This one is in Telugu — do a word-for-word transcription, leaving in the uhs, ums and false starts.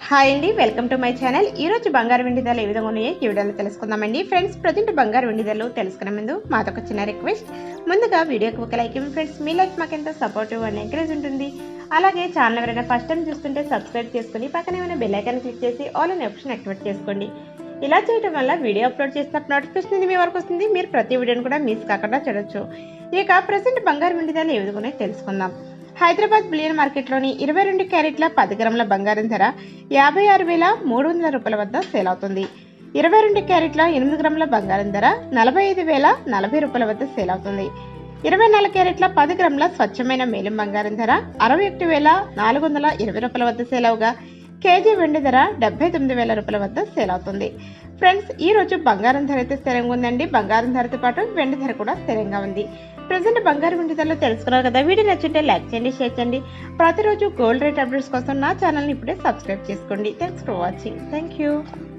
హాయ్ అండి, వెల్కమ్ టు మై ఛానల్. ఈ రోజు బంగారు వెండి ధరలు ఏ విధంగా ఉన్నాయో ఈ వీడియోలో తెలుసుకుందామండి. ఫ్రెండ్స్, ప్రజెంట్ బంగారు వెండి ధరలు తెలుసుకునే ముందు మాదొక చిన్న రిక్వెస్ట్. ముందుగా వీడియోకి ఒక లైక్ ఇవ్వండి ఫ్రెండ్స్. మీ లైక్ మాకు ఎంతో సపోర్టివ్ అండ్ ఎంకరేజ్ ఉంటుంది. అలాగే ఛానల్ ఎవరైనా ఫస్ట్ టైం చూస్తుంటే సబ్స్క్రైబ్ చేసుకుని పక్కన ఏమైనా బెల్ ఐకాన్ క్లిక్ చేసి ఆల్ అనే ఆప్షన్ యాక్టివేట్ చేసుకోండి. ఇలా చేయడం వల్ల వీడియో అప్లోడ్ చేసినప్పుడు నోటిఫికేషన్ ఇది మీ వరకు వస్తుంది. మీరు ప్రతి వీడియోని కూడా మిస్ కాకుండా చూడొచ్చు. ఇక ప్రజెంట్ బంగారు వెండి ధరలు ఏ విధంగా ఉన్నాయో తెలుసుకుందాం. హైదరాబాద్ బులియన్ మార్కెట్లోని ఇరవై రెండు క్యారెట్ల పది గ్రాముల బంగారం ధర యాభై ఆరు వేల మూడు వందల రూపాయల వద్ద సేల్ అవుతుంది. ఇరవై రెండు క్యారెట్ల ఎనిమిది గ్రాముల బంగారం ధర నలభై ఐదు వేల నలభై రూపాయల వద్ద సేల్ అవుతుంది. ఇరవై నాలుగు క్యారెట్ల పది గ్రాముల స్వచ్ఛమైన మేలిం బంగారం ధర అరవై ఒకటి వేల నాలుగు వందల ఇరవై రూపాయల వద్ద సేల్ అవగా కేజీ వెండి ధర డెబ్బై తొమ్మిది వేల రూపాయల వద్ద సేల్ అవుతుంది. ఫ్రెండ్స్, ఈ రోజు బంగారం ధర అయితే స్థిరంగా ఉందండి. బంగారం ధరతో పాటు వెండి ధర కూడా స్థిరంగా ఉంది. ప్రజెంట్ బంగారం వెండి ధరలు తెలుసుకున్నారు కదా. వీడియో నచ్చింటే లైక్ చేయండి, షేర్ చేయండి. ప్రతిరోజు గోల్డ్ రేట్ అప్డేట్స్ కోసం నా ఛానల్ని ఇప్పుడే సబ్స్క్రైబ్ చేసుకోండి. Thanks for watching. Thank you.